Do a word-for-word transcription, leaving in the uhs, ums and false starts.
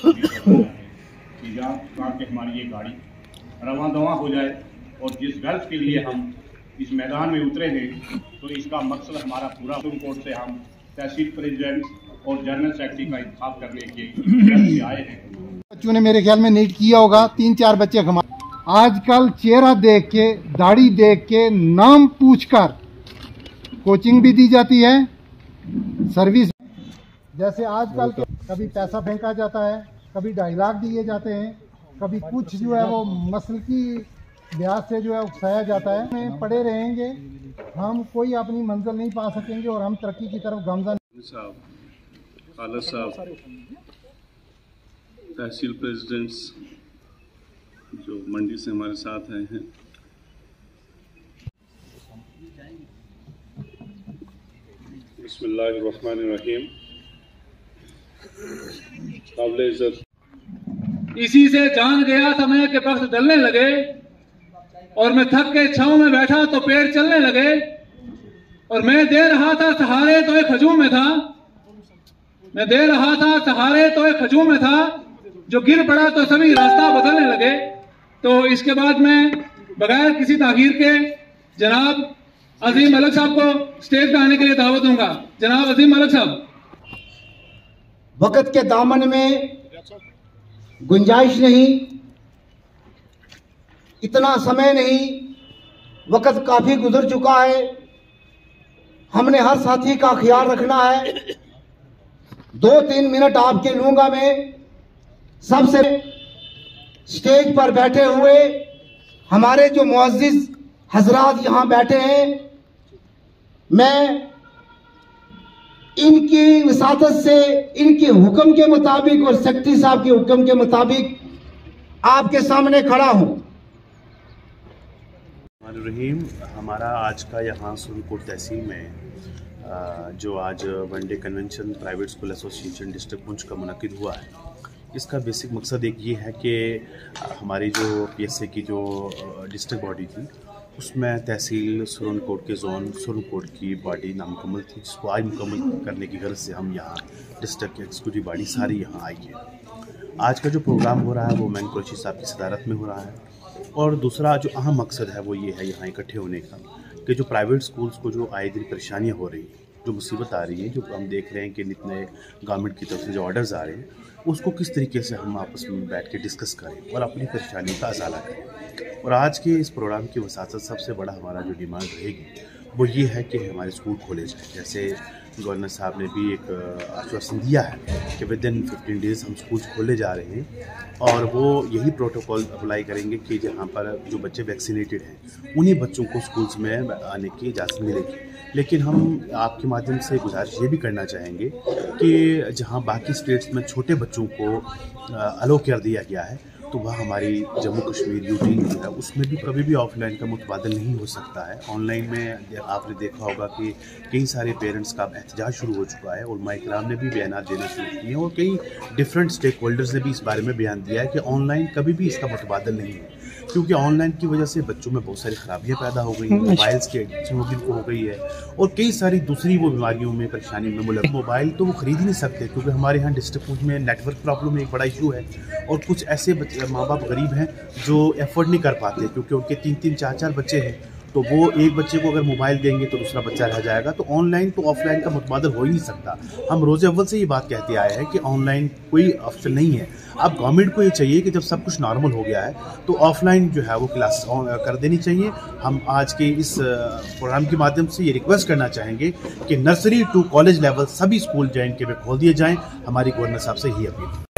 कि जहाँ कहाँ के हमारी ये गाड़ी रवां दवा हो जाए और जिस गर्ज के लिए हम इस मैदान में उतरे हैं तो इसका मकसद हमारा पूरा सुप्रीम कोर्ट से हम तहसील प्रेसिडेंट और जनरल सेक्रेटरी का इंतखाब करने के लिए आए हैं। बच्चों ने मेरे ख्याल में नीट किया होगा, तीन चार बच्चे कमा। आजकल चेहरा देख के, दाढ़ी देख के, नाम पूछकर कोचिंग भी दी जाती है, सर्विस। जैसे आजकल के कभी पैसा फेंका जाता है, कभी ढाई लाख दिए जाते हैं, कभी कुछ जो है वो मसल की ब्याज से जो है उकसाया जाता है। में पड़े रहेंगे हम कोई अपनी मंजिल नहीं पा सकेंगे और हम तरक्की की तरफ गामजन। खालद साहब, तहसील प्रेसिडेंट्स जो मंडी से हमारे साथ आए हैं, बिस्मिल्लाहिर्रहमानिर्रहीम। काबिल इज्जत इसी से जान गया समय के वक्त डलने लगे और मैं थक के छांव में बैठा तो पेड़ चलने लगे और मैं दे रहा था सहारे तो एक हजूम में था, मैं दे रहा था सहारे तो एक हजूम में था, जो गिर पड़ा तो सभी रास्ता बदलने लगे। तो इसके बाद मैं बगैर किसी ताखीर के जनाब अजीम मलिक साहब को स्टेज पे आने के लिए दावत दूंगा। जनाब अजीम मलिक साहब। वक्त के दामन में गुंजाइश नहीं, इतना समय नहीं, वक्त काफी गुजर चुका है। हमने हर साथी का ख्याल रखना है। दो तीन मिनट आपके लूंगा मैं। सबसे स्टेज पर बैठे हुए हमारे जो मुअज़्ज़िज़ हजरात यहाँ बैठे हैं, मैं इनकी विसातत से, इनके हुक्म के मुताबिक और सेक्रेटरी साहब के हुक्म के मुताबिक आपके सामने खड़ा हूँ। रहीम, हमारा आज का यहाँ सुरनकोट तहसील में जो आज one day convention private school association district Poonch का मुनक्किद हुआ है, इसका बेसिक मकसद एक ये है कि हमारी जो पीएसए की जो डिस्ट्रिक्ट बॉडी थी उसमें तहसील सुरनकोट के जोन सुरनकोट की बॉडी नामुकम्मल थी, जिसको आज मुकम्मल करने की गर्ज से हम यहाँ डिस्ट्रिक्ट की एग्जीक्यूटिव बॉडी सारी यहाँ आई है। आज का जो प्रोग्राम हो रहा है वो मैन कुरैशी साहब की सदारत में हो रहा है और दूसरा जो अहम मकसद है वो ये है यहाँ इकट्ठे होने का कि जो प्राइवेट स्कूल्स को जो आए दिन परेशानियाँ हो रही हैं, जो मुसीबत आ रही है, जो हम देख रहे हैं कि इतने गवर्नमेंट की तरफ से जो ऑर्डर्स आ रहे हैं, उसको किस तरीके से हम आपस में बैठ के डिस्कस करें और अपनी परेशानियों का अजाला करें। और आज के इस प्रोग्राम की वसात सबसे बड़ा हमारा जो डिमांड रहेगी वो ये है कि हमारे स्कूल खोले जाए। जैसे गवर्नर साहब ने भी एक आश्वासन दिया है कि विद इन फिफ्टीन डेज़ हम स्कूल खोले जा रहे हैं और वो यही प्रोटोकॉल अप्लाई करेंगे कि जहाँ पर जो बच्चे वैक्सीनेटेड हैं उन्हीं बच्चों को स्कूल्स में आने की इजाज़त मिलेगी। लेकिन हम आपके माध्यम से गुजारिश ये भी करना चाहेंगे कि जहाँ बाकी स्टेट्स में छोटे बच्चों को अलो कर दिया गया है तो वह हमारी जम्मू कश्मीर यूटी जो है उसमें भी कभी भी ऑफलाइन का मुतबादल नहीं हो सकता है। ऑनलाइन में आपने देखा होगा कि कई सारे पेरेंट्स का एहतजाज शुरू हो चुका है और उलमा इकराम ने भी बयान देना शुरू किए हैं और कई डिफरेंट स्टेक होल्डर्स ने भी इस बारे में बयान दिया है कि ऑनलाइन कभी भी इसका मुतबादल नहीं है, क्योंकि ऑनलाइन की वजह से बच्चों में बहुत सारी खराबियाँ पैदा हो गई हैं, मोबाइल्स की एडिक्शन हो गई है और कई सारी दूसरी वो बीमारियों में परेशानी में मुलब। मोबाइल तो वो खरीद ही नहीं सकते क्योंकि हमारे यहाँ डिस्ट्रिक्ट में नेटवर्क प्रॉब्लम एक बड़ा इशू है और कुछ ऐसे माँ बाप गरीब हैं जो एफर्ड नहीं कर पाते क्योंकि उनके तीन तीन चार चार बच्चे हैं, तो वो एक बच्चे को अगर मोबाइल देंगे तो दूसरा बच्चा रह जाएगा। तो ऑनलाइन तो ऑफलाइन का मुतबादल हो ही नहीं सकता। हम रोज़ अव्वल से ये बात कहते आए हैं कि ऑनलाइन कोई ऑप्शन नहीं है। अब गवर्नमेंट को ये चाहिए कि जब सब कुछ नॉर्मल हो गया है तो ऑफलाइन जो है वो क्लास कर देनी चाहिए। हम आज के इस प्रोग्राम के माध्यम से ये रिक्वेस्ट करना चाहेंगे कि नर्सरी टू कॉलेज लेवल सभी स्कूल जे एंड के में खोल दिए जाएँ। हमारी गवर्नर साहब से ही अपील।